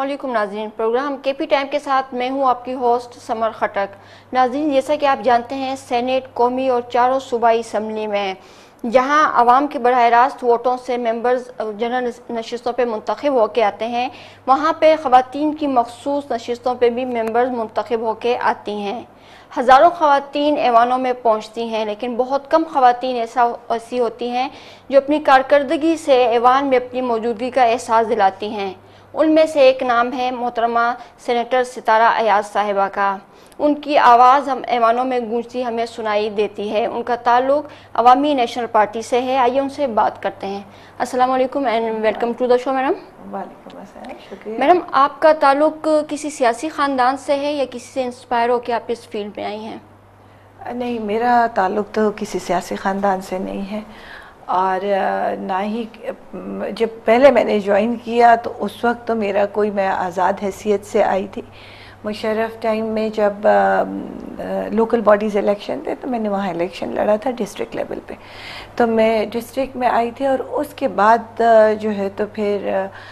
अस्सलामुअलैकुम नाज़रीन, programme KP time के साथ मैं हूं आपकी होस्ट समर खटक। नाज़रीन, जैसा कि आप जानते हैं, सेनेट कौमी और चारों सूबाई असम्बली में जहां आवाम के बराह रास्त वोटों से मेंबर्स जनरल नशिस्तों पे मुंतखब होके आते हैं, वहां पे ख़वातीन की मखसूस नशिस्तों पे भी मेंबर्स मुंतखब होके आती हैं। हज़ारों ख़वातीन ऐवानों में पहुंचती हैं, लेकिन बहुत कम ख़वातीन ऐसी होती हैं जो अपनी कारकर्दगी से ऐवान में अपनी मौजूदगी का एहसास दिलाती हैं। उनमें से एक नाम है मोहतरमा सेनेटर सितारा अयाज साहिबा का। उनकी आवाज़ हम ऐवानों में गूंजती हमें सुनाई देती है। उनका ताल्लुक़ अवामी नेशनल पार्टी से है। आइए उनसे बात करते हैं। अस्सलाम वालेकुम and welcome to the show madam. वालेकुम अस्सलाम, शुक्रिया। मैडम, आपका ताल्लुक़ किसी सियासी ख़ानदान से है या किसी से इंस्पायर होकर आप इस फील्ड में आई हैं? नहीं, मेरा ताल्लुक़ तो किसी सियासी ख़ानदान से नहीं है, और ना ही जब पहले मैंने ज्वाइन किया तो उस वक्त तो मेरा कोई, मैं आज़ाद हैसियत से आई थी। मुशर्रफ टाइम में जब लोकल बॉडीज़ इलेक्शन थे तो मैंने वहाँ इलेक्शन लड़ा था डिस्ट्रिक्ट लेवल पे, तो मैं डिस्ट्रिक्ट में आई थी। और उसके बाद जो है तो फिर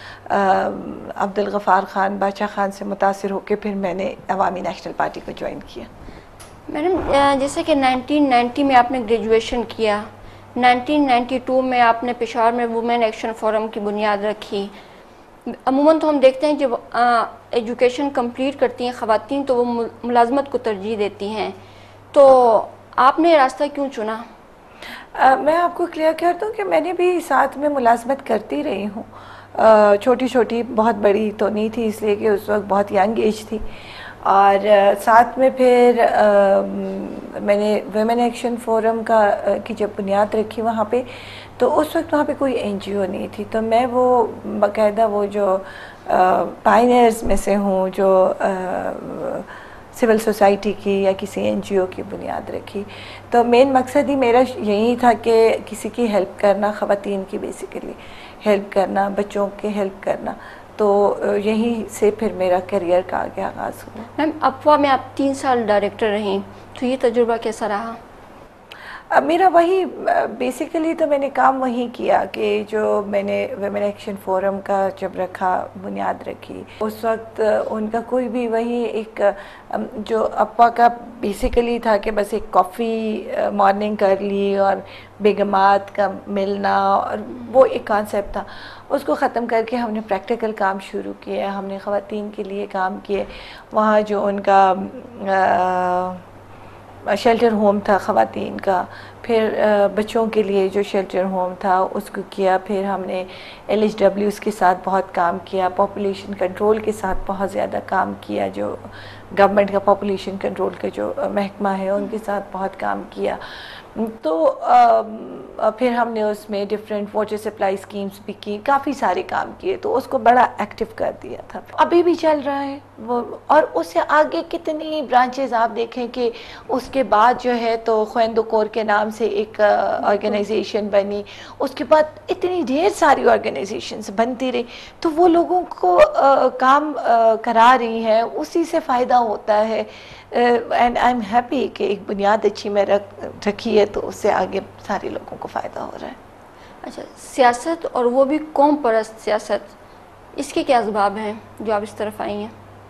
अब्दुल गफ़ार ख़ान, बादशाह ख़ान से मुतासिर होकर फिर मैंने अवामी नेशनल पार्टी को ज्वाइन किया। मैडम, जैसे कि 1990 में आपने ग्रेजुएशन किया, 1992 में आपने पेशावर में वुमेन एक्शन फोरम की बुनियाद रखी। अमूमन तो हम देखते हैं जब एजुकेशन कंप्लीट करती हैं ख़वातीन तो वो मुलाजमत को तरजीह देती हैं, तो आपने रास्ता क्यों चुना? मैं आपको क्लियर कर दूं कि मैंने भी साथ में मुलाजमत करती रही हूँ, छोटी छोटी, बहुत बड़ी तो नहीं थी, इसलिए कि उस वक्त बहुत यंग एज थी। और साथ में फिर मैंने वुमेन एक्शन फोरम की जब बुनियाद रखी वहाँ पे, तो उस वक्त वहाँ पे कोई एनजीओ नहीं थी, तो मैं वो बाकायदा वो जो पायनियर्स में से हूँ जो सिविल सोसाइटी की या किसी एनजीओ की बुनियाद रखी। तो मेन मकसद ही मेरा यही था कि किसी की हेल्प करना, ख़वातीन की बेसिकली हेल्प करना, बच्चों की हेल्प करना। तो यहीं से फिर मेरा करियर का आगे आगाज़ हुआ। मैम, अफवाह में आप 3 साल डायरेक्टर रहीं, तो ये तजुर्बा कैसा रहा? मेरा वही बेसिकली तो मैंने काम वही किया कि जो मैंने वुमेन एक्शन फोरम का जब रखा, बुनियाद रखी, उस वक्त उनका कोई भी वही एक जो अप्पा का बेसिकली था कि बस एक कॉफ़ी मॉर्निंग कर ली और बेगमात का मिलना, और वो एक कॉन्सेप्ट था। उसको ख़त्म करके हमने प्रैक्टिकल काम शुरू किया, हमने ख़वातीन के लिए काम किए। वहाँ जो उनका शेल्टर होम था ख़वातीन का, फिर बच्चों के लिए जो शेल्टर होम था उसको किया। फिर हमने LHWs के साथ बहुत काम किया, पॉपुलेशन कंट्रोल के साथ बहुत ज़्यादा काम किया, जो गवर्नमेंट का पॉपुलेशन कंट्रोल का जो महकमा है उनके साथ बहुत काम किया। तो फिर हमने उसमें डिफरेंट वाटर सप्लाई स्कीम्स भी की, काफ़ी सारे काम किए, तो उसको बड़ा एक्टिव कर दिया था। अभी भी चल रहा है वो, और उससे आगे कितनी ब्रांचेस आप देखें कि उसके बाद जो है तो ख्वांदो कोर के नाम से एक ऑर्गेनाइजेशन बनी, उसके बाद इतनी ढेर सारी ऑर्गेनाइजेशंस बनती रही, तो वो लोगों को काम करा रही हैं, उसी से फ़ायदा होता है। एंड आई एम हैप्पी कि एक बुनियाद अच्छी में रखी है, तो उससे आगे सारे लोगों को फ़ायदा हो रहा है। अच्छा, सियासत और वो भी कौम परस्त सियासत, इसके क्या असबाब हैं जो आप इस तरफ आई हैं?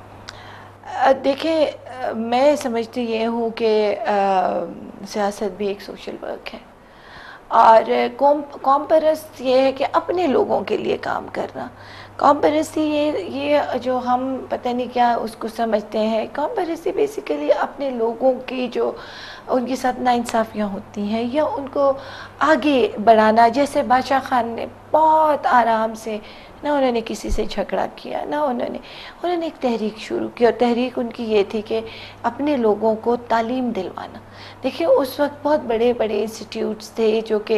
देखिए, मैं समझती ये हूँ कि सियासत भी एक सोशल वर्क है, और कौम परस्त ये है कि अपने लोगों के लिए काम करना। कौम परस्ती ये जो हम पता नहीं क्या उसको समझते हैं, कौम परस्ती बेसिकली अपने लोगों की जो उनके साथ नाइंसाफ़ियाँ होती हैं या उनको आगे बढ़ाना। जैसे बादशाह ख़ान ने बहुत आराम से, ना उन्होंने किसी से झगड़ा किया, ना उन्होंने एक तहरीक शुरू की, और तहरीक उनकी ये थी कि अपने लोगों को तालीम दिलवाना। देखिए, उस वक्त बहुत बड़े बड़े इंस्टीट्यूट्स थे जो कि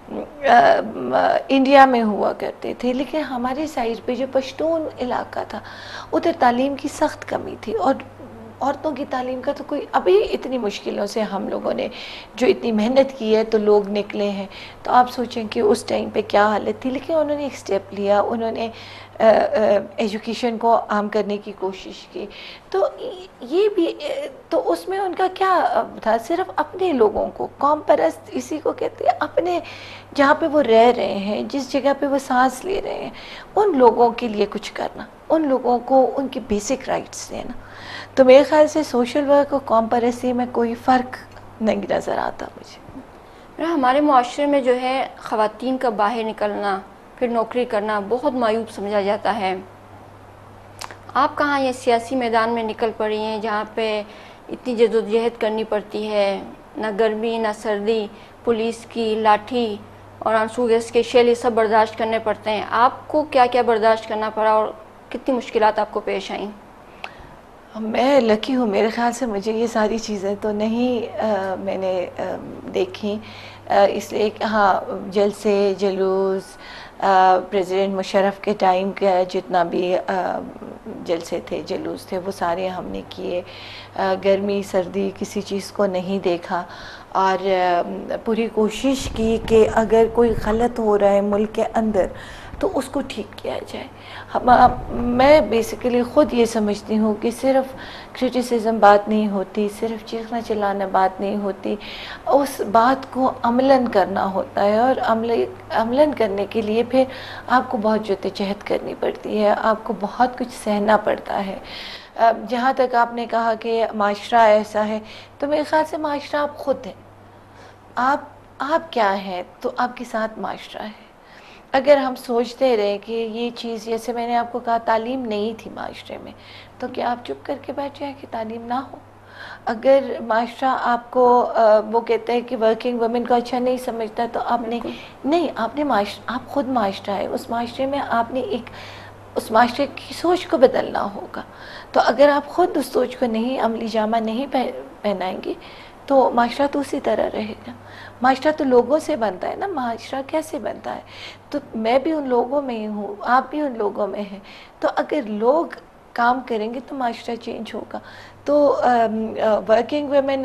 इंडिया में हुआ करते थे, लेकिन हमारे साइड पे जो पश्तून इलाका था उधर तालीम की सख्त कमी थी, और عورتوں کی تعلیم کا تو کوئی ابھی اتنی مشکلوں سے ہم لوگوں نے جو اتنی محنت کی ہے تو لوگ نکلے ہیں، تو آپ سوچیں کہ اس ٹائم پہ کیا حالت تھی، لیکن انہوں نے ایک سٹیپ لیا، انہوں نے ایجوکیشن کو عام کرنے کی کوشش کی. تو یہ بھی تو اس میں ان کا کیا تھا، صرف اپنے لوگوں کو، قوم پرست اسی کو کہتے ہیں، اپنے جہاں پہ وہ رہ رہے ہیں، جس جگہ پہ وہ سانس لے رہے ہیں، ان لوگوں کے لیے کچھ کرنا، ان لوگوں کو ان کی بیسک رائٹس دینا. تو میرے خیال سے سوشل ورک اور قوم پرستی میں کوئی فرق نہیں نظر آتا مجھے. ہمارے معاشرے میں جو ہے خواتین کا باہر نکلنا، پھر نوکری کرنا بہت معیوب سمجھا جاتا ہے. آپ کہاں یہ سیاسی میدان میں نکل پڑی ہیں جہاں پہ اتنی جدوجہد کرنی پڑتی ہے، نہ گرمی نہ سردی، پولیس کی لاٹھی اور آنسو گیس کے شیل یہ سب برداشت کرنے پڑتے ہیں. آپ کو کیا کیا برداشت کرنا پڑا اور کتنی مشکلات آپ کو پیش آئیں؟ میں لکی ہوں، میرے خیال سے مجھے یہ ساری چیزیں تو نہیں میں نے دیکھی، اس لیے کہ ہاں جلسے جلوس پریزیڈنٹ مشرف کے ٹائم کا جتنا بھی جلسے تھے جلوس تھے وہ سارے ہم نے کیے. گرمی سردی کسی چیز کو نہیں دیکھا، اور پوری کوشش کی کہ اگر کوئی غلط ہو رہا ہے ملک کے اندر تو اس کو ٹھیک کیا جائے. میں بیسیکلی خود یہ سمجھتی ہوں کہ صرف کرٹیسزم بات نہیں ہوتی، صرف چیخنا چلانا بات نہیں ہوتی، اس بات کو عملاً کرنا ہوتا ہے، اور عملاً کرنے کے لیے پھر آپ کو بہت جدوجہد کرنی پڑتی ہے، آپ کو بہت کچھ سہنا پڑتا ہے. جہاں تک آپ نے کہا کہ معاشرہ ایسا ہے، تو میرے خیال سے معاشرہ آپ خود ہیں. آپ کیا ہیں تو آپ کے ساتھ معاشرہ ہے. اگر ہم سوچتے رہے کہ یہ چیز، جیسے میں نے آپ کو کہا تعلیم نہیں تھی معاشرے میں، تو کیا آپ چپ کر کے بیٹھ جائیں کہ تعلیم نہ ہو؟ اگر معاشرہ آپ کو وہ کہتے ہیں کہ ورکنگ وومن کو اچھا نہیں سمجھتا، تو آپ نے نہیں، آپ خود معاشرہ ہے، اس معاشرے میں آپ نے اس معاشرے کی سوچ کو بدلنا ہوگا. تو اگر آپ خود اس سوچ کو نہیں عملی جامہ نہیں پہنائیں گی تو معاشرہ تو اسی طرح رہے گا. معاشرہ تو لوگوں سے بنتا ہے نا، معاشرہ کیسے بنتا ہے؟ تو میں بھی ان لوگوں میں ہی ہوں، آپ بھی ان لوگوں میں ہیں. تو اگر لوگ کام کریں گے تو معاشرہ چینج ہوگا. تو ورکنگ ویمن،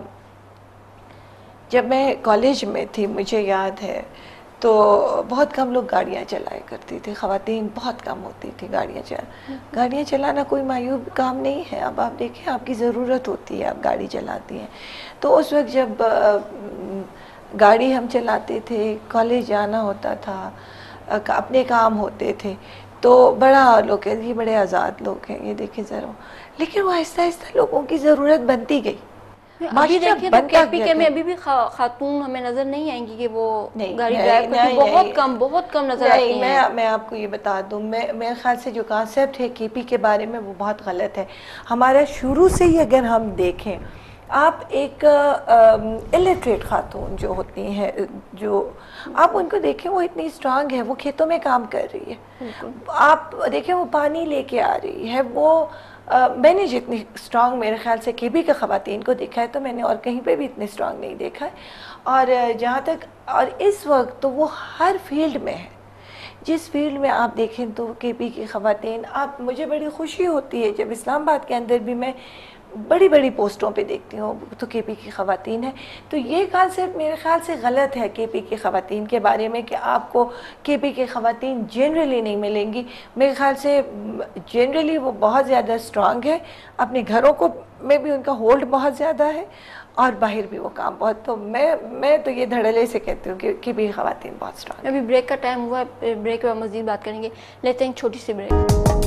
جب میں کالج میں تھی مجھے یاد ہے تو بہت کم لوگ گاڑیاں چلایا کرتی تھی، خواتین بہت کم ہوتی تھی گاڑیاں چلانا کوئی معیوب کام نہیں ہے. اب آپ دیکھیں آپ کی ضرورت ہوتی ہے، آپ گاڑی چلاتی ہیں. تو اس وقت جب گاڑی ہم چلاتے تھے، کالج جانا ہوتا تھا، اپنے کام ہوتے تھے، تو بڑا لوگ کہتے ہیں یہ بڑے آزاد لوگ ہیں، یہ دیکھیں ذرا. لیکن وہ آہستہ آہستہ لوگوں کی ضرورت بنتی گئی. ابھی دیکھیں تو کے پی کے میں ابھی بھی خاتون ہمیں نظر نہیں آئیں گی کہ وہ گاڑی ڈرائیو کرتی، بہت کم نظر آتی ہیں. میں آپ کو یہ بتا دوں، میرے خیال سے جو کانسیپٹ ہے کے پی کے بارے میں وہ بہت غلط ہے. ہمارا شروع سے ہی اگر ہم دیکھیں، آپ ایک الٹریٹ خاتون جو ہوتی ہیں، جو آپ ان کو دیکھیں وہ اتنی اسٹرانگ ہے، وہ کھیتوں میں کام کر رہی ہے. آپ دیکھیں وہ پانی لے کے آ رہی ہے. وہ میں نے جتنی اسٹرانگ میرے خیال سے کے بی کے خواتین کو دیکھا ہے تو میں نے اور کہیں پہ بھی اتنے اسٹرانگ نہیں دیکھا ہے. اور جہاں تک اور اس وقت تو وہ ہر فیلڈ میں ہے. جس فیلڈ میں آپ دیکھیں تو کے پی کی خواتین، مجھے بڑی خوشی ہوتی ہے جب اسلام آباد کے اندر بھی میں بڑی بڑی پوسٹوں پہ دیکھتی ہوں تو کے پی کی خواتین ہیں. تو یہ کانسیپٹ میرے خیال سے غلط ہے کے پی کی خواتین کے بارے میں کہ آپ کو کے پی کی خواتین جنرلی نہیں ملیں گی. میرے خیال سے جنرلی وہ بہت زیادہ اسٹرانگ ہے، اپنے گھروں کو میں بھی ان کا ہولڈ بہت زیادہ ہے، اور باہر بھی وہ کام بہت. تو میں تو یہ دھڑلے سے کہتی ہوں کہ بھی خواتین بہت اسٹرانگ. ابھی بریک کا ٹائم ہوا ہے، بریک کے بعد مزید بات کریں گے. لیتے ہیں چھوٹی سی بریک.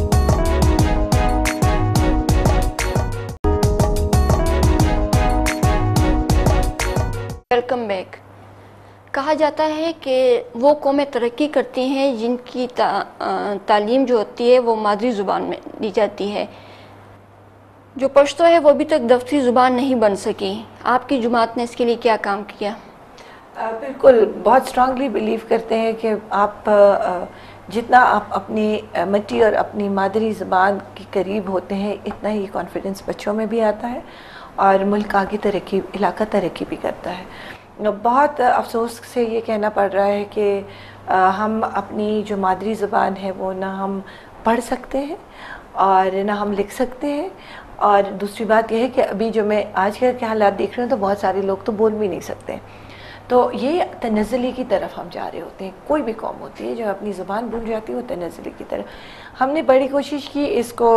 Welcome back. کہا جاتا ہے کہ وہ قومیں ترقی کرتی ہیں جن کی تعلیم جو ہوتی ہے وہ مادری زبان میں دی جاتی ہے. جو پشتو ہے وہ ابھی تک دفتری زبان نہیں بن سکی. آپ کی جماعت نے اس کے لیے کیا کام کیا؟ بالکل، بہت اسٹرانگلی بلیو کرتے ہیں کہ آپ جتنا آپ اپنی مٹی اور اپنی مادری زبان کے قریب ہوتے ہیں اتنا ہی کانفیڈنس بچوں میں بھی آتا ہے اور ملک آگے ترقی، علاقہ ترقی بھی کرتا ہے. بہت افسوس سے یہ کہنا پڑ رہا ہے کہ ہم اپنی جو مادری زبان ہے وہ نہ ہم پڑھ سکتے ہیں اور نہ ہم لکھ سکتے ہیں، اور دوسری بات یہ ہے کہ ابھی جو میں آج کل کے حالات دیکھ رہی ہوں تو بہت سارے لوگ تو بول بھی نہیں سکتے ہیں، تو یہ تنزلی کی طرف ہم جا رہے ہوتے ہیں. کوئی بھی قوم ہوتی ہے جو اپنی زبان بھول جاتی ہے وہ تنزلی کی طرف. ہم نے بڑی کوشش کی اس کو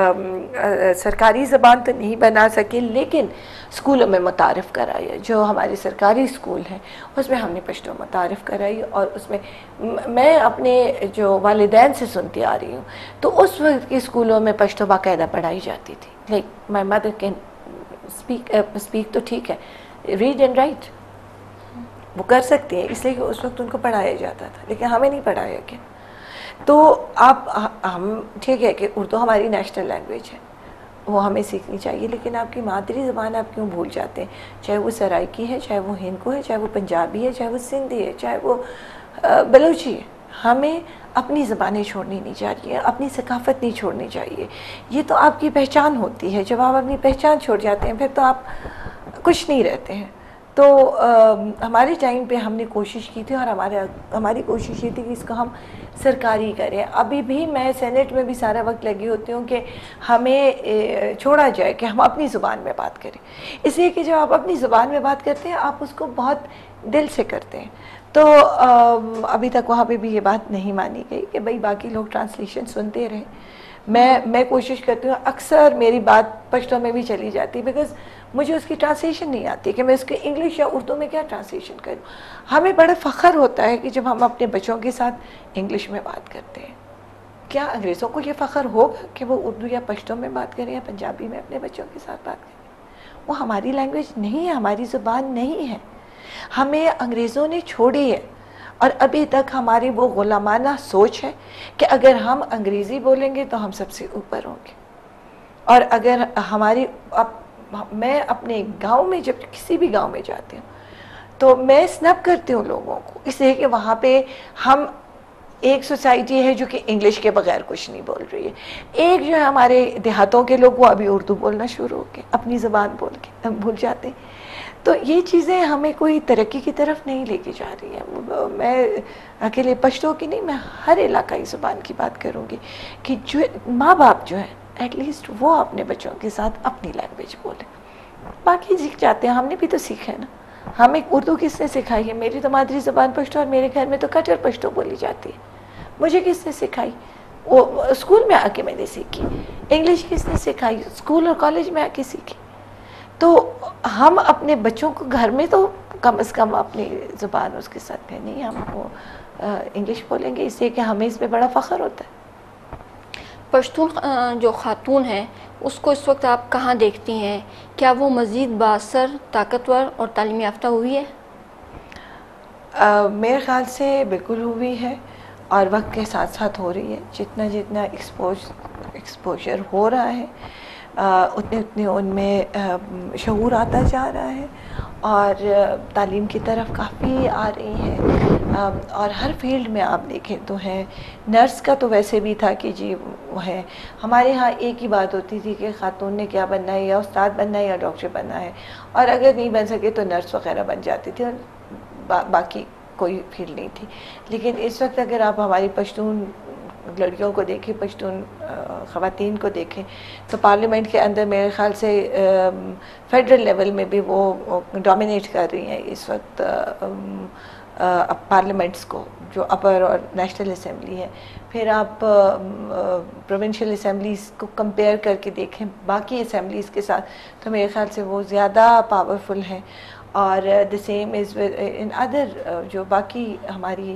سرکاری زبان تو نہیں بنا سکے، لیکن اسکولوں میں متعارف کرائی. جو ہمارے سرکاری اسکول ہیں اس میں ہم نے پشتو متعارف کرائی، اور اس میں میں اپنے جو والدین سے سنتی آ رہی ہوں تو اس وقت کے اسکولوں میں پشتو باقاعدہ پڑھائی جاتی تھی. Like my mother can speak تو ٹھیک ہے، ریڈ اینڈ رائٹ وہ کر سکتی ہیں، اس لیے کہ اس وقت ان کو پڑھایا جاتا تھا، لیکن ہمیں نہیں پڑھایا گیا. تو ہم ٹھیک ہے کہ اردو ہماری نیشنل لینگویج ہے، وہ ہمیں سیکھنی چاہیے، لیکن آپ کی مادری زبان آپ کیوں بھول جاتے ہیں؟ چاہے وہ سرائکی ہے، چاہے وہ ہندکو ہے، چاہے وہ پنجابی ہے، چاہے وہ سندھی ہے، چاہے وہ بلوچی ہے. ہمیں اپنی زبانیں چھوڑنی نہیں چاہیے، اپنی ثقافت نہیں چھوڑنی چاہیے. یہ تو آپ کی پہچان ہوتی ہے. جب آپ اپنی پہچان چھوڑ جاتے ہیں پھر تو آپ کچھ نہیں رہتے ہیں. تو ہمارے ٹائم پہ ہم نے کوشش کی تھی، اور ہماری کوشش یہ تھی کہ اس کو ہم سرکاری کریں. ابھی بھی میں سینٹ میں بھی سارا وقت لگی ہوتی ہوں کہ ہمیں چھوڑا جائے کہ ہم اپنی زبان میں بات کریں، اس لیے کہ جب آپ اپنی زبان میں بات کرتے ہیں آپ اس کو بہت دل سے کرتے ہیں. تو ابھی تک وہاں پہ بھی یہ بات نہیں مانی گئی کہ بھئی باقی لوگ ٹرانسلیشن سنتے رہیں. میں کوشش کرتی ہوں، اکثر میری بات پشتو میں بھی چلی جاتی ہے بیکاز مجھے اس کی ٹرانسلیشن نہیں آتی کہ میں اس کے انگلش یا اردو میں کیا ٹرانسلیشن کروں. ہمیں بڑا فخر ہوتا ہے کہ جب ہم اپنے بچوں کے ساتھ انگلش میں بات کرتے ہیں. کیا انگریزوں کو یہ فخر ہوگا کہ وہ اردو یا پشتو میں بات کریں یا پنجابی میں اپنے بچوں کے ساتھ بات کریں؟ وہ ہماری لینگویج نہیں ہے، ہماری زبان نہیں ہے. ہمیں انگریزوں نے چھوڑی ہے، اور ابھی تک ہماری وہ غلامانہ سوچ ہے کہ اگر ہم انگریزی بولیں گے تو ہم سب سے اوپر ہوں گے. اور اگر میں اپنے گاؤں میں جب کسی بھی گاؤں میں جاتی ہوں تو میں سنب کرتی ہوں لوگوں کو، اس لیے کہ وہاں پہ ہم ایک سوسائٹی ہے جو کہ انگلش کے بغیر کچھ نہیں بول رہی ہے. ایک جو ہے ہمارے دیہاتوں کے لوگ وہ ابھی اردو بولنا شروع ہو گئے، اپنی زبان بھول جاتے. تو یہ چیزیں ہمیں کوئی ترقی کی طرف نہیں لے کے جا رہی ہیں. میں اکیلے پشتو کی نہیں، میں ہر علاقائی زبان کی بات کروں گی کہ جو ماں باپ جو ہیں ایٹ لیسٹ وہ اپنے بچوں کے ساتھ اپنی لینگویج بولیں. باقی سیکھ جاتے ہیں، ہم نے بھی تو سیکھا ہے نا. ہمیں اردو کس نے سکھائی ہے؟ میری تو مادری زبان پشتو، اور میرے گھر میں تو کٹر پشتو بولی جاتی ہے. مجھے کس نے سکھائی؟ وہ اسکول میں آ کے میں نے سیکھی. انگلش کس نے سکھائی؟ اسکول اور کالج میں آ کے سیکھی. تو ہم اپنے بچوں کو گھر میں تو کم از کم اپنی زبان اس کے ساتھ کہیں نہیں ہم وہ انگلش بولیں گے، اس لیے کہ ہمیں اس پہ بڑا فخر ہوتا ہے. پشتون جو خاتون ہیں اس کو اس وقت آپ کہاں دیکھتی ہیں؟ کیا وہ مزید بااثر، طاقتور اور تعلیم یافتہ ہوئی ہے؟ میرے خیال سے بالکل ہوئی ہے، اور وقت کے ساتھ ساتھ ہو رہی ہے. جتنا ایکسپوجر ہو رہا ہے اتنے ان میں شعور آتا جا رہا ہے، اور تعلیم کی طرف کافی آ رہی ہیں. اور ہر فیلڈ میں آپ دیکھیں تو ہے. نرس کا تو ویسے بھی تھا کہ جی وہ ہے. ہمارے ہاں ایک ہی بات ہوتی تھی کہ خاتون نے کیا بننا ہے، یا استاد بننا ہے یا ڈاکٹر بننا ہے، اور اگر نہیں بن سکے تو نرس وغیرہ بن جاتی تھی، اور باقی کوئی فیلڈ نہیں تھی. لیکن اس وقت اگر آپ ہماری پشتون لڑکیوں کو دیکھیں، پشتون خواتین کو دیکھیں، تو پارلیمنٹ کے اندر میرے خیال سے فیڈرل لیول میں بھی وہ ڈومینیٹ کر رہی ہیں اس وقت پارلیمنٹس کو، جو اپر اور نیشنل اسمبلی ہے. پھر آپ پروونشل اسمبلیز کو کمپیئر کر کے دیکھیں باقی اسمبلیز کے ساتھ، تو میرے خیال سے وہ زیادہ پاورفل ہیں. اور the same is in other جو باقی ہماری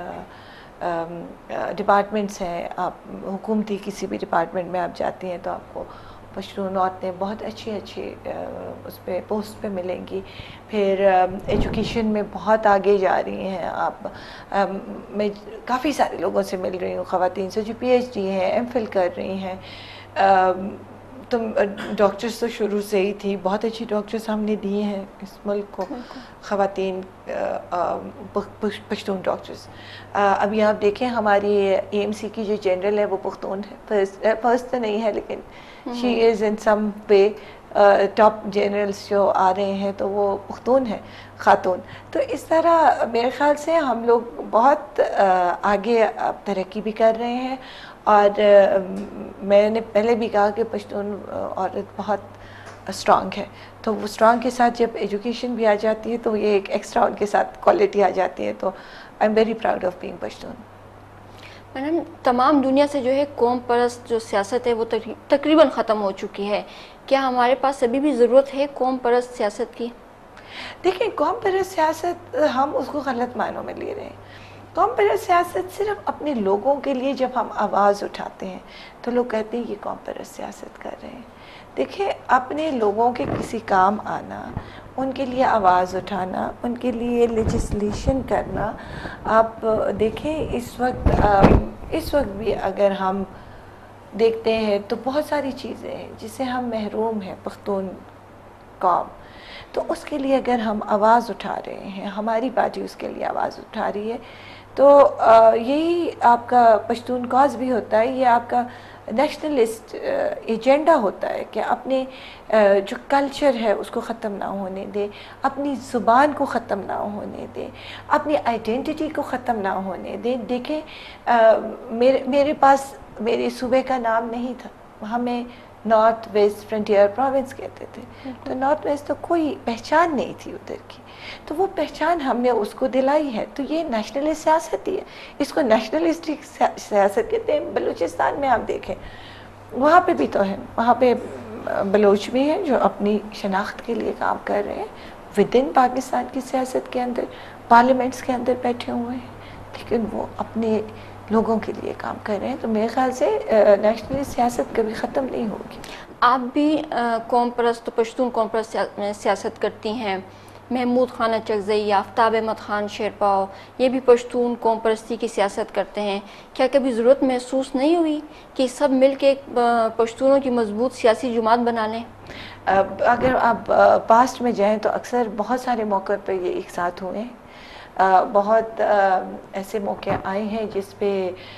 ڈپارٹمنٹس ہیں. آپ حکومتی کسی بھی ڈپارٹمنٹ میں آپ جاتی ہیں تو آپ کو پشتون عورتیں بہت اچھی اس پہ پوسٹ پہ ملیں گی. پھر ایجوکیشن میں بہت آگے جا رہی ہیں آپ. میں کافی سارے لوگوں سے مل رہی ہوں، خواتین سے جو پی ایچ ڈی ہیں، ایم فل کر رہی ہیں. تو ڈاکٹرس تو شروع سے ہی تھی، بہت اچھی ڈاکٹرس ہم نے دیے ہیں اس ملک کو، خواتین پشتون ڈاکٹرس. ابھی آپ دیکھیں ہماری اے ایم سی کی جو جنرل ہے وہ پختون ہے. فرسٹ تو نہیں ہے لیکن شی از ان سم وے ٹاپ جنرلس جو آ رہے ہیں تو وہ پختون ہیں، خاتون. تو اس طرح میرے خیال سے ہم لوگ بہت آگے ترقی بھی کر رہے ہیں، اور میں نے پہلے بھی کہا کہ پشتون عورت بہت اسٹرانگ ہے، تو وہ اسٹرانگ کے ساتھ جب ایجوکیشن بھی آ جاتی ہے تو یہ ایک ایکسٹرا ان کے ساتھ کوالٹی آ جاتی ہے. تو I am very proud of being Pashtun. Madam تمام دنیا سے جو ہے قوم پرست جو سیاست ہے وہ تقریباً ختم ہو چکی ہے، کیا ہمارے پاس ابھی بھی ضرورت ہے قوم پرست سیاست کی؟ دیکھیں قوم پرست سیاست ہم اس کو غلط معنوں میں لے رہے ہیں. قوم پرست سیاست صرف اپنے لوگوں کے لیے جب ہم آواز اٹھاتے ہیں تو لوگ کہتے ہیں یہ قوم پرست سیاست کر رہے ہیں. دیکھیں اپنے لوگوں کے کسی کام آنا، ان کے لیے آواز اٹھانا، ان کے لیے لیجسلیشن کرنا. آپ دیکھیں اس وقت بھی اگر ہم دیکھتے ہیں تو بہت ساری چیزیں ہیں جس سے ہم محروم ہیں پختون قوم. تو اس کے لیے اگر ہم آواز اٹھا رہے ہیں، ہماری پارٹی اس کے لیے آواز اٹھا رہی ہے، تو یہی آپ کا پشتون کاز بھی ہوتا ہے، یہ آپ کا نیشنلسٹ ایجنڈا ہوتا ہے کہ اپنے جو کلچر ہے اس کو ختم نہ ہونے دے، اپنی زبان کو ختم نہ ہونے دے، اپنی آئیڈینٹی کو ختم نہ ہونے دے. دیکھیں میرے پاس میرے صوبے کا نام نہیں تھا، ہمیں نارتھ ویسٹ فرنٹیئر پروونس کہتے تھے. تو نارتھ ویسٹ تو کوئی پہچان نہیں تھی ادھر کی، تو وہ پہچان ہم نے اس کو دلائی ہے. تو یہ نیشنلسٹ سیاست ہی ہے، اس کو نیشنلسٹک سیاست کہتے ہیں. بلوچستان میں آپ دیکھیں وہاں پہ بھی تو ہے، وہاں پہ بلوچ بھی ہیں جو اپنی شناخت کے لیے کام کر رہے ہیں ود ان پاکستان کی سیاست کے اندر، پارلیمنٹس کے اندر بیٹھے ہوئے ہیں، لیکن وہ اپنے لوگوں کے لیے کام کر رہے ہیں. تو میرے خیال سے نیشنلسٹ سیاست کبھی ختم نہیں ہوگی. آپ بھی قوم پرست پشتون قوم پرست سیاست کرتی ہیں. محمود خان اچکزئی، آفتاب احمد خان شیرپاؤ، یہ بھی پشتون قوم پرستی کی سیاست کرتے ہیں. کیا کبھی ضرورت محسوس نہیں ہوئی کہ سب مل کے پشتونوں کی مضبوط سیاسی جماعت بنا لیں؟ اگر آپ پاسٹ میں جائیں تو اکثر بہت سارے موقع پہ یہ ایک ساتھ ہوئے ہیں. بہت ایسے موقع آئے ہیں جس پہ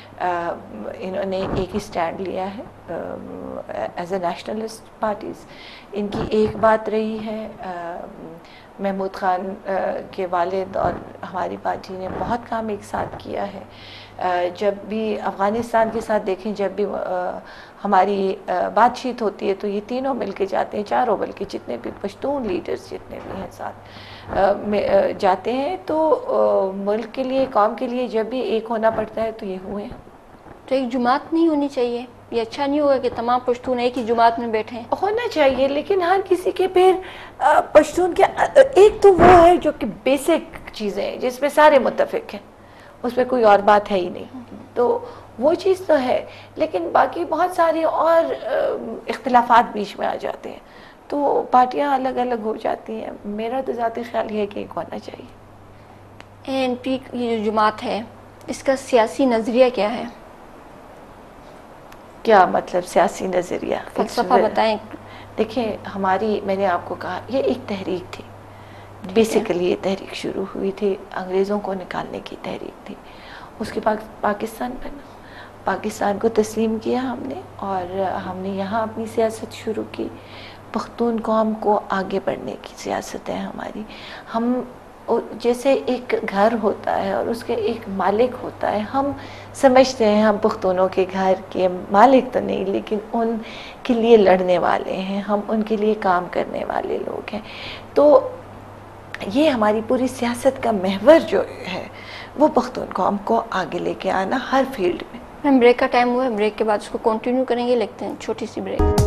انہوں نے ایک ہی سٹینڈ لیا ہے ایز اے نیشنلسٹ پارٹیز. ان کی ایک بات رہی ہے. محمود خان کے والد اور ہماری پارٹی نے بہت کام ایک ساتھ کیا ہے. جب بھی افغانستان کے ساتھ دیکھیں، جب بھی ہماری بات چیت ہوتی ہے تو یہ تینوں مل کے جاتے ہیں، چاروں بلکہ جتنے بھی پشتون لیڈرز جتنے بھی ہیں ساتھ جاتے ہیں. تو ملک کے لیے، قوم کے لیے جب بھی ایک ہونا پڑتا ہے تو یہ ہوئے ہیں. تو ایک جماعت نہیں ہونی چاہیے؟ یہ اچھا نہیں ہوگا کہ تمام پشتون ایک ہی جماعت میں بیٹھیں؟ ہونا چاہیے، لیکن ہر کسی کے پھر پشتون کے ایک تو وہ ہے جو کہ بیسک چیزیں ہیں جس پہ سارے متفق ہیں، اس پہ کوئی اور بات ہے ہی نہیں. تو وہ چیز تو ہے، لیکن باقی بہت سارے اور اختلافات بیچ میں آ جاتے ہیں تو پارٹیاں الگ الگ ہو جاتی ہیں. میرا تو ذاتی خیال یہ ہے کہ ایک ہونا چاہیے. ANP کی جو جماعت ہے اس کا سیاسی نظریہ کیا ہے؟ کیا مطلب سیاسی نظریہ؟ فلسفہ بتائیں. دیکھیں میں نے آپ کو کہا یہ ایک تحریک تھی. بیسیکلی یہ تحریک شروع ہوئی تھی، انگریزوں کو نکالنے کی تحریک تھی. اس کے بعد پاکستان کو تسلیم کیا ہم نے، اور ہم نے یہاں اپنی سیاست شروع کی. پختون قوم کو آگے بڑھنے کی سیاست ہے ہماری. ہم جیسے ایک گھر ہوتا ہے اور اس کے ایک مالک ہوتا ہے، ہم سمجھتے ہیں ہم پختونوں کے گھر کے مالک تو نہیں، لیکن ان کے لیے لڑنے والے ہیں، ہم ان کے لیے کام کرنے والے لوگ ہیں. تو یہ ہماری پوری سیاست کا محور جو ہے وہ پختون قوم کو آگے لے کے آنا ہر فیلڈ میں. ہم بریک کا ٹائم ہوا ہے، بریک کے بعد اس کو کنٹینیو کریں گے. لگتے ہیں چھوٹی سی break.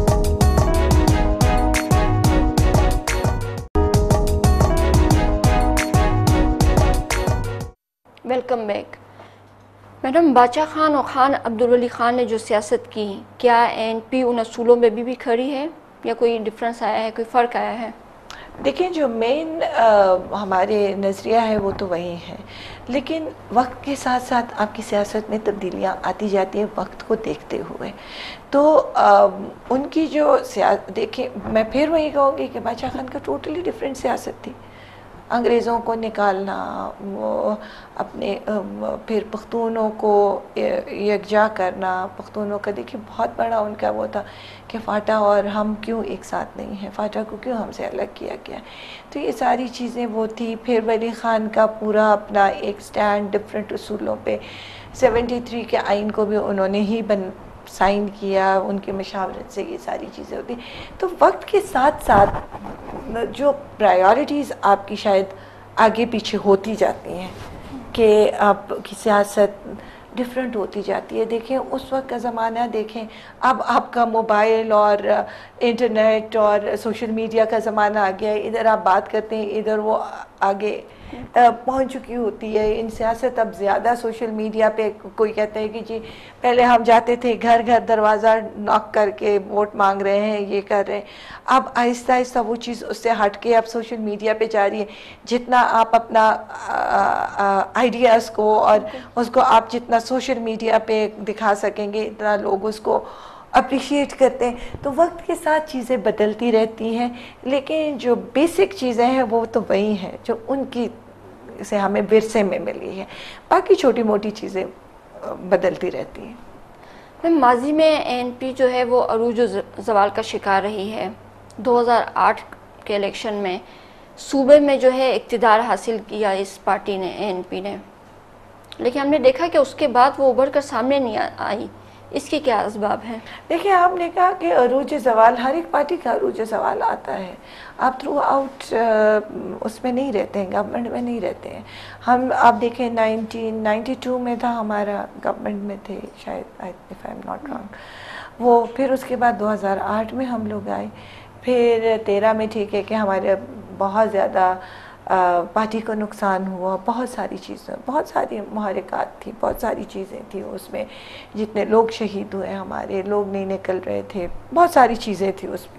Welcome back. Madam, Bacha Khan اور خان عبدالولی خان نے جو سیاست کی، کیا ANP ان اصولوں میں بھی کھڑی ہے یا کوئی ڈفرینس آیا ہے، کوئی فرق آیا ہے؟ دیکھیں جو مین ہمارے نظریہ ہے وہ تو وہی ہے، لیکن وقت کے ساتھ ساتھ آپ کی سیاست میں تبدیلیاں آتی جاتی ہیں وقت کو دیکھتے ہوئے. تو ان کی جو دیکھیں، میں پھر وہی کہوں گی کہ باچا خان کا ٹوٹلی ڈفرینٹ سیاست تھی. انگریزوں کو نکالنا، وہ اپنے پھر پختونوں کو یکجا کرنا. پختونوں کا دیکھیں بہت بڑا ان کا وہ تھا کہ فاٹا اور ہم کیوں ایک ساتھ نہیں ہیں، فاٹا کو کیوں ہم سے الگ کیا گیا. تو یہ ساری چیزیں وہ تھی. پھر ولی خان کا پورا اپنا ایک سٹینڈ ڈفرینٹ اصولوں پہ. 73 کے آئین کو بھی انہوں نے ہی سائن کیا، ان کی مشاورت سے یہ ساری چیزیں ہوتی. تو وقت کے ساتھ ساتھ جو پرائیورٹیز آپ کی شاید آگے پیچھے ہوتی جاتی ہیں کہ آپ کی سیاست ڈفرینٹ ہوتی جاتی ہے. دیکھیں اس وقت کا زمانہ دیکھیں، اب آپ کا موبائل اور انٹرنیٹ اور سوشل میڈیا کا زمانہ آ گیا ہے. ادھر آپ بات کرتے ہیں، ادھر وہ آگے پہنچ چکی ہوتی ہے. ان سیاست اب زیادہ سوشل میڈیا پہ کوئی کہتا ہے کہ جی پہلے ہم جاتے تھے گھر گھر دروازہ ناک کر کے ووٹ مانگ رہے ہیں، یہ کر رہے ہیں. اب آہستہ آہستہ وہ چیز اس سے ہٹ کے اب سوشل میڈیا پہ جا رہی ہے. جتنا آپ اپنا آئیڈیاز کو اور اس کو آپ جتنا سوشل میڈیا پہ دکھا سکیں گے اتنا لوگ اس کو اپریشیٹ کرتے ہیں. تو وقت کے ساتھ چیزیں بدلتی رہتی ہیں، لیکن جو بیسک چیزیں ہیں وہ تو وہی ہیں جو ان کی سے ہمیں ورثے میں ملی ہے. باقی چھوٹی موٹی چیزیں بدلتی رہتی ہیں. ماضی میں این پی جو ہے وہ عروج و زوال کا شکار رہی ہے. 2008 کے الیکشن میں صوبے میں جو ہے اقتدار حاصل کیا اس پارٹی نے، این پی نے، لیکن ہم نے دیکھا کہ اس کے بعد وہ ابھر کر سامنے نہیں آئی. اس کے کیا اسباب ہیں؟ دیکھیں آپ نے کہا کہ عروج زوال، ہر ایک پارٹی کا عروج زوال آتا ہے. آپ تھرو آؤٹ اس میں نہیں رہتے ہیں، گورنمنٹ میں نہیں رہتے ہیں. آپ دیکھیں 1992 میں تھا ہمارا، گورنمنٹ میں تھے شاید، if I'm not wrong. وہ پھر اس کے بعد 2008 میں ہم لوگ آئے. پھر 13 میں ٹھیک ہے کہ ہمارے بہت زیادہ پارٹی کو نقصان ہوا، بہت ساری چیزیں، بہت ساری محرکات تھی، بہت ساری چیزیں تھیں اس میں. جتنے لوگ شہید ہوئے، ہمارے لوگ نہیں نکل رہے تھے، بہت ساری چیزیں تھیں اس میں.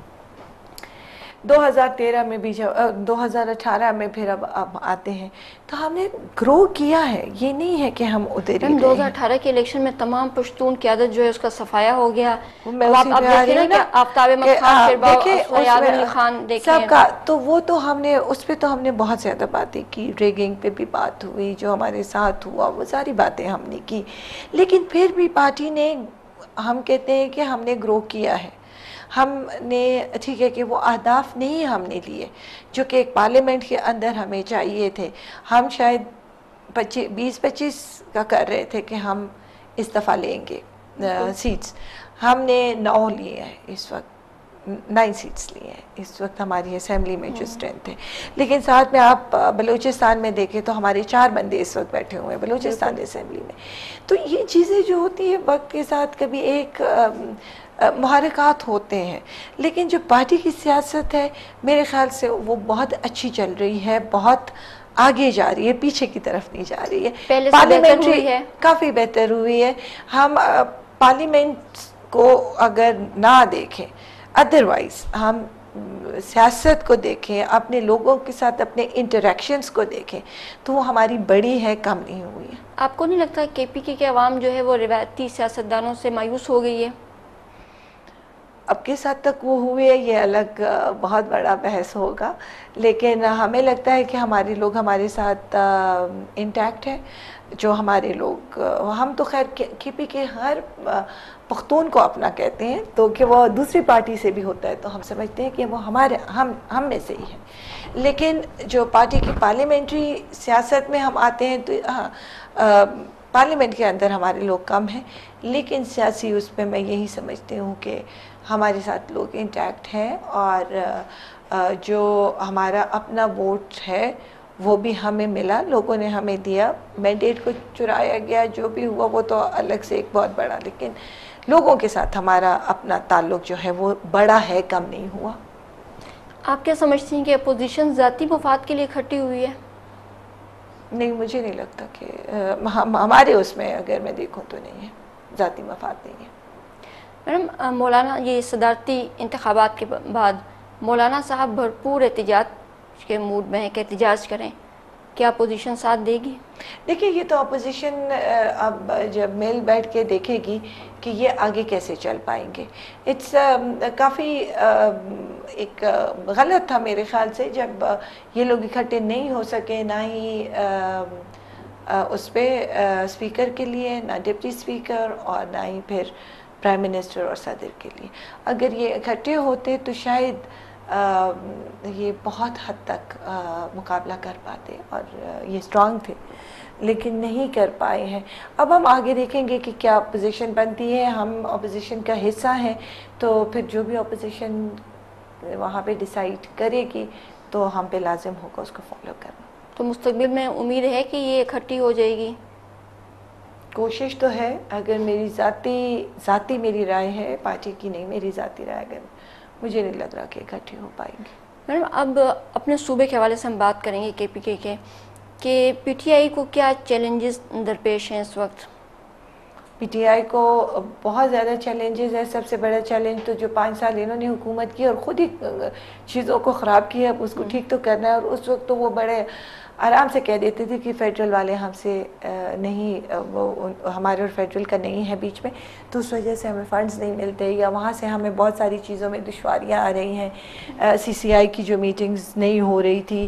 2013 میں بھی، 2018 میں پھر اب آتے ہیں تو ہم نے گرو کیا ہے. یہ نہیں ہے کہ ہم ادھر ہی 2018 کے الیکشن میں تمام پشتون قیادت جو ہے اس کا صفایا ہو گیا. اب دیکھیں نا کہ آفتاب احمد خان، فریاد علی خان دیکھیں سب کا، تو وہ تو ہم نے اس پہ تو ہم نے بہت زیادہ باتیں کی. ریگنگ پہ بھی بات ہوئی، جو ہمارے ساتھ ہوا وہ ساری باتیں ہم نے کی. لیکن پھر بھی پارٹی نے، ہم کہتے ہیں کہ ہم نے گرو کیا ہے. ہم نے ٹھیک ہے کہ وہ اہداف نہیں ہم نے لیے جو کہ ایک پارلیمنٹ کے اندر ہمیں چاہیے تھے. ہم شاید 20-25 کا کر رہے تھے کہ ہم اس دفعہ لیں گے سیٹس. ہم نے 9 لیے ہیں اس وقت، 9 سیٹس لیے ہیں اس وقت ہماری اسمبلی میں جو اسٹرینتھ ہے. لیکن ساتھ میں آپ بلوچستان میں دیکھیں تو ہمارے 4 بندے اس وقت بیٹھے ہوئے ہیں بلوچستان اسمبلی میں. تو یہ چیزیں جو ہوتی ہیں وقت کے ساتھ کبھی ایک محرکات ہوتے ہیں. لیکن جو پارٹی کی سیاست ہے میرے خیال سے وہ بہت اچھی چل رہی ہے، بہت آگے جا رہی ہے، پیچھے کی طرف نہیں جا رہی ہے. پارلیمنٹری کافی بہتر ہوئی ہے. ہم پارلیمنٹ کو اگر نہ دیکھیں، ادروائز ہم سیاست کو دیکھیں، اپنے لوگوں کے ساتھ اپنے انٹریکشنز کو دیکھیں تو وہ ہماری بڑی ہے، کم نہیں ہوئی ہے. آپ کو نہیں لگتا کہ پی کے عوام جو ہے وہ روایتی سیاستدانوں سے مایوس ہو گئی ہے؟ اب کس حد تک وہ ہوئے یہ الگ بہت بڑا بحث ہوگا، لیکن ہمیں لگتا ہے کہ ہمارے لوگ ہمارے ساتھ انٹیکٹ ہیں. جو ہمارے لوگ، ہم تو خیر کے پی کے ہر پختون کو اپنا کہتے ہیں، تو کہ وہ دوسری پارٹی سے بھی ہوتا ہے تو ہم سمجھتے ہیں کہ وہ ہم میں سے ہی ہے. لیکن جو پارٹی کی پارلیمنٹری سیاست میں ہم آتے ہیں تو پارلیمنٹ کے اندر ہمارے لوگ کم ہیں، لیکن سیاسی اس پہ میں یہی سمجھتی ہوں کہ ہمارے ساتھ لوگ انٹیکٹ ہیں. اور جو ہمارا اپنا ووٹ ہے وہ بھی ہمیں ملا، لوگوں نے ہمیں دیا. مینڈیٹ کو چرایا گیا، جو بھی ہوا وہ تو الگ سے ایک بہت بڑا، لیکن لوگوں کے ساتھ ہمارا اپنا تعلق جو ہے وہ بڑا ہے، کم نہیں ہوا. آپ کیا سمجھتی ہیں کہ اپوزیشن ذاتی مفاد کے لیے اکٹھی ہوئی ہے؟ نہیں، مجھے نہیں لگتا کہ ہمارے اس میں اگر میں دیکھوں تو نہیں ہے، ذاتی مفاد نہیں ہے. میڈم، مولانا یہ صدارتی انتخابات کے بعد مولانا صاحب بھرپور احتجاج کے موڈ میں ہیں کہ احتجاج کریں، کیا اپوزیشن ساتھ دے گی؟ دیکھیں یہ تو اپوزیشن اب جب مل بیٹھ کے دیکھے گی کہ یہ آگے کیسے چل پائیں گے. اٹس کافی ایک غلط تھا میرے خیال سے جب یہ لوگ اکٹھے نہیں ہو سکے، نہ ہی اس پہ اسپیکر کے لیے، نہ ڈپٹی اسپیکر، اور نہ ہی پھر پرائم منسٹر اور صدر کے لیے. اگر یہ اکٹھے ہوتے تو شاید یہ بہت حد تک مقابلہ کر پاتے اور یہ اسٹرانگ تھے. لیکن نہیں کر پائے ہیں. اب ہم آگے دیکھیں گے کہ کیا اپوزیشن بنتی ہے. ہم اپوزیشن کا حصہ ہیں تو پھر جو بھی اپوزیشن وہاں پہ ڈیسائیڈ کرے گی تو ہم پہ لازم ہوگا اس کو فالو کرنا. تو مستقبل میں امید ہے کہ یہ اکٹھی ہو جائے گی؟ کوشش تو ہے. اگر میری ذاتی میری رائے ہے, پارٹی کی نہیں, میری ذاتی رائے, اگر مجھے نہیں لگ رہا کہ اکٹھی ہو پائیں گے. میڈم اب اپنے صوبے کے حوالے سے ہم بات کریں گے کے پی کے کہ پی ٹی آئی کو کیا چیلنجز درپیش ہیں اس وقت؟ پی ٹی آئی کو بہت زیادہ چیلنجز ہے. سب سے بڑا چیلنج تو جو 5 سال انہوں نے حکومت کی اور خود ہی چیزوں کو خراب کیا, اب اس کو ٹھیک تو کرنا ہے. اور اس وقت تو وہ بڑے آرام سے کہہ دیتے تھے کہ فیڈرل والے ہم سے نہیں, وہ ہمارے اور فیڈرل کا نہیں ہے بیچ میں, تو اس وجہ سے ہمیں فنڈز نہیں ملتے, یا وہاں سے ہمیں بہت ساری چیزوں میں دشواریاں آ رہی ہیں. سی سی آئی کی جو میٹنگز نہیں ہو رہی تھی,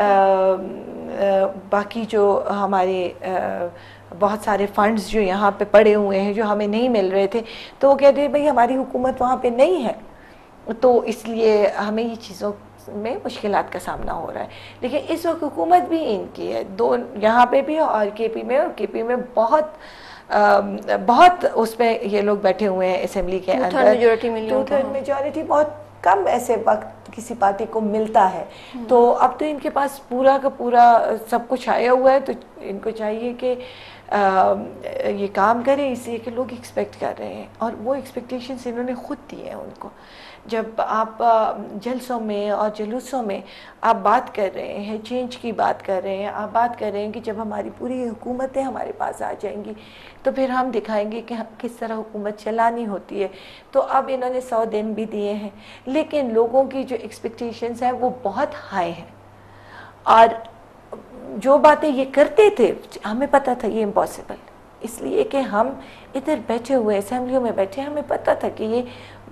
باقی جو ہمارے بہت سارے فنڈز جو یہاں پہ پڑے ہوئے ہیں جو ہمیں نہیں مل رہے تھے, تو وہ کہتے ہیں بھئی ہماری حکومت وہاں پہ نہیں ہے, تو اس لیے ہمیں یہ چیزوں میں مشکلات کا سامنا ہو رہا ہے. لیکن اس وقت حکومت بھی ان کی ہے, دو یہاں پہ بھی اور کے پی میں, اور کے پی میں بہت اس میں یہ لوگ بیٹھے ہوئے ہیں اسمبلی کے اندر, 2/3 میجورٹی بہت کم ایسے وقت کسی پارٹی کو ملتا ہے. تو اب تو ان کے پاس پورا کا پورا سب کچھ آیا ہوا ہے, تو ان کو چاہیے کہ یہ کام کریں, اس لیے کہ لوگ ایکسپیکٹ کر رہے ہیں, اور وہ ایکسپیکٹیشنز انہوں نے خود دی ہیں ان کو. جب آپ جلسوں میں اور جلوسوں میں آپ بات کر رہے ہیں, چینج کی بات کر رہے ہیں, آپ بات کر رہے ہیں کہ جب ہماری پوری حکومتیں ہمارے پاس آ جائیں گی تو پھر ہم دکھائیں گے کہ کس طرح حکومت چلانی ہوتی ہے. تو اب انہوں نے 100 دن بھی دیے ہیں, لیکن لوگوں کی جو ایکسپیکٹیشنز ہیں وہ بہت ہائی ہیں, اور جو باتیں یہ کرتے تھے ہمیں پتہ تھا یہ امپاسبل, اس لیے کہ ہم ادھر بیٹھے ہوئے اسمبلیوں میں بیٹھے, ہمیں پتہ تھا کہ یہ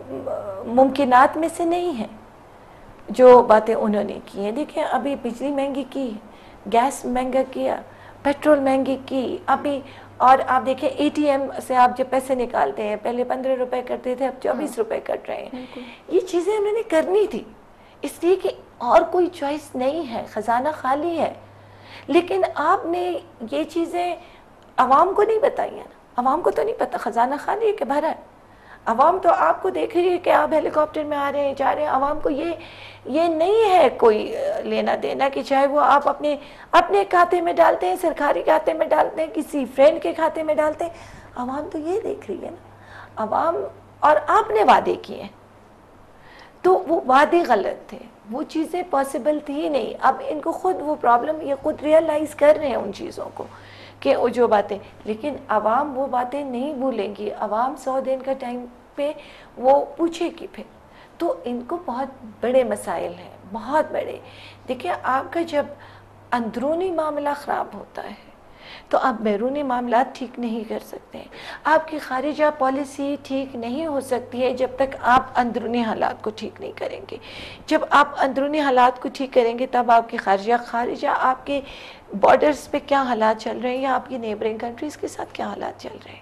ممکنات میں سے نہیں ہیں جو باتیں انہوں نے کی ہیں. دیکھیں ابھی بجلی مہنگی کی, گیس مہنگا کیا, پیٹرول مہنگی کی ابھی, اور آپ دیکھیں اے ٹی ایم سے آپ جب پیسے نکالتے ہیں, پہلے 15 روپے کرتے تھے, اب 24 روپے کٹ رہے ہیں. یہ چیزیں انہوں نے کرنی تھی, اس لیے کہ اور کوئی چوائس نہیں ہے, خزانہ خالی ہے. لیکن آپ نے یہ چیزیں عوام کو نہیں بتائی ہیں نا, عوام کو تو نہیں پتہ خزانہ خالی ہے کہ بھرا ہے. عوام تو آپ کو دیکھ رہی ہے کہ آپ ہیلی کاپٹر میں آ رہے ہیں, جا رہے ہیں. عوام کو یہ نہیں ہے کوئی لینا دینا کہ چاہے وہ آپ اپنے کھاتے میں ڈالتے ہیں, سرکاری کھاتے میں ڈالتے ہیں, کسی فرینڈ کے کھاتے میں ڈالتے ہیں. عوام تو یہ دیکھ رہی ہے نا, عوام, اور آپ نے وعدے کیے ہیں تو وہ وعدے غلط تھے, وہ چیزیں پاسبل تھی ہی نہیں. اب ان کو خود وہ پرابلم, یہ خود ریئلائز کر رہے ہیں ان چیزوں کو کہ وہ جو باتیں, لیکن عوام وہ باتیں نہیں بھولیں گی. عوام 100 دن کا ٹائم پہ وہ پوچھے گی پھر. تو ان کو بہت بڑے مسائل ہیں, بہت بڑے. دیکھیں آپ کا جب اندرونی معاملہ خراب ہوتا ہے تو آپ بیرونی معاملات ٹھیک نہیں کر سکتے ہیں. آپ کی خارجہ پالیسی ٹھیک نہیں ہو سکتی ہے جب تک آپ اندرونی حالات کو ٹھیک نہیں کریں گے. جب آپ اندرونی حالات کو ٹھیک کریں گے تب آپ کی خارجہ آپ کے بارڈرز پہ کیا حالات چل رہے ہیں, یا آپ کی نیبرنگ کنٹریز کے ساتھ کیا حالات چل رہے ہیں,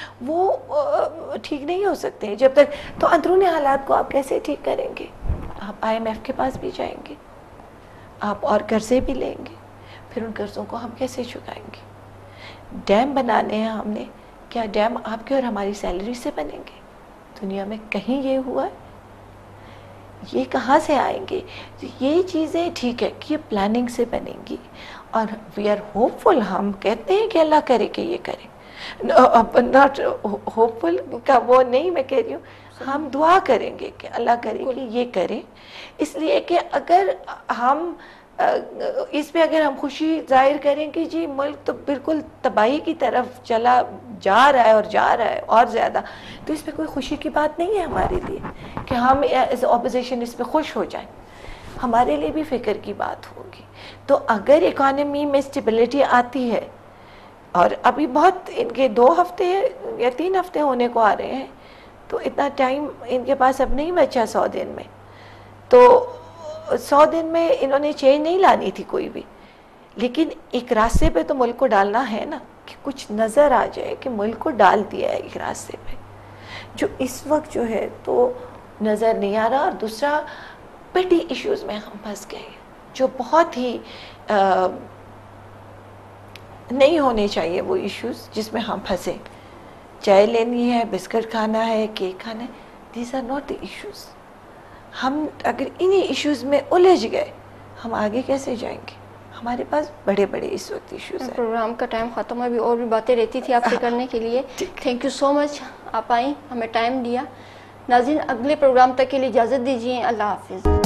وہ ٹھیک نہیں ہو سکتے ہیں جب تک. تو اندرونی حالات کو آپ کیسے ٹھیک کریں گے؟ آپ آئی ایم ایف کے پاس بھی جائیں گے, آپ اور قرضے بھی لیں گے, پھر ان قرضوں کو ہم کیسے چکائیں گے؟ ڈیم بنانے ہیں ہم نے, کیا ڈیم آپ کے اور ہماری سیلری سے بنیں گے؟ دنیا میں کہیں یہ ہوا ہے؟ یہ کہاں سے آئیں گے؟ یہ چیزیں ٹھیک ہے کہ یہ پلاننگ سے بنیں گی, اور وی آر ہوپ فل, ہم کہتے ہیں کہ اللہ کرے کہ یہ کریں, ناٹ ہوپ فل کا وہ نہیں میں کہہ رہی ہوں, ہم دعا کریں گے کہ اللہ کرے کہ یہ کریں. اس لیے کہ اگر ہم اس پہ اگر ہم خوشی ظاہر کریں کہ جی ملک تو بالکل تباہی کی طرف چلا جا رہا ہے اور زیادہ, تو اس پہ کوئی خوشی کی بات نہیں ہے ہمارے لیے کہ ہم ایز اپوزیشن اس پہ خوش ہو جائیں. ہمارے لیے بھی فکر کی بات ہوگی. تو اگر اکانومی میں اسٹیبلٹی آتی ہے, اور ابھی بہت ان کے 2 ہفتے یا 3 ہفتے ہونے کو آ رہے ہیں, تو اتنا ٹائم ان کے پاس اب نہیں بچا 100 دن میں, تو 100 دن میں انہوں نے چینج نہیں لانی تھی کوئی بھی, لیکن ایک راستے پہ تو ملک کو ڈالنا ہے نا, کہ کچھ نظر آ جائے کہ ملک کو ڈال دیا ہے ایک راستے پہ, جو اس وقت جو ہے تو نظر نہیں آ رہا. اور دوسرا پیٹی ایشوز میں ہم پھنس گئے جو بہت ہی نہیں ہونے چاہیے وہ ایشوز جس میں ہم پھنسے. چائے لینی ہے, بسکٹ کھانا ہے, کیک کھانا ہے, these are not the issues. ہم اگر انہی ایشوز میں الجھ گئے ہم آگے کیسے جائیں گے؟ ہمارے پاس بڑے بڑے اس وقت ایشوز ہیں. پروگرام کا ٹائم ختم ہے, ابھی اور بھی باتیں رہتی تھی آپ سے کرنے کے لیے. تھینک یو سو مچ, آپ آئیں, ہمیں ٹائم دیا. ناظرین اگلے پروگرام تک کے لیے اجازت دیجیے. اللہ حافظ.